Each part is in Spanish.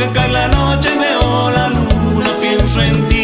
que cae la noche y veo la luna, pienso en ti.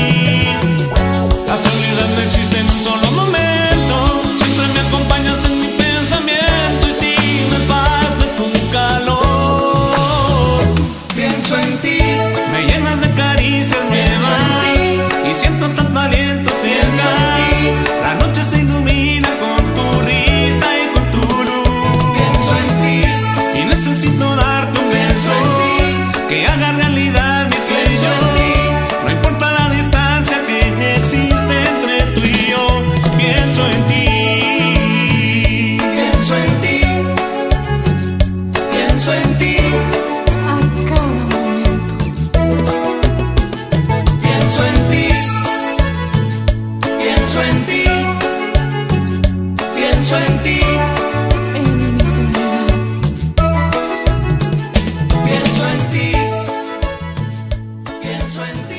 La soledad no existe en un solo momento, siempre me acompañas en mi pensamiento y si me parte con calor. Pienso en ti, Me llenas de caricias nuevas y siento tanto aliento cerca. La noche se ilumina con tu risa y con tu luz. pienso en ti, Y necesito darte un beso que haga realidad mi sueño. No importa la distancia que existe entre tú y yo, pienso en ti. pienso en ti, pienso en ti, A cada momento. pienso en ti, pienso en ti, pienso en ti, En mi soledad. pienso en ti, pienso en ti.